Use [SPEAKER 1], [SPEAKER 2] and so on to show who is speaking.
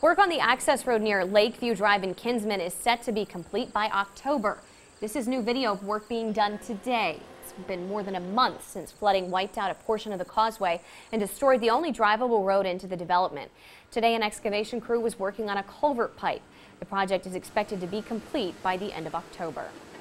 [SPEAKER 1] Work on the access road near Lakeview Drive in Kinsman is set to be complete by October. This is new video of work being done today. It's been more than a month since flooding wiped out a portion of the causeway and destroyed the only drivable road into the development. Today, an excavation crew was working on a culvert pipe. The project is expected to be complete by the end of October.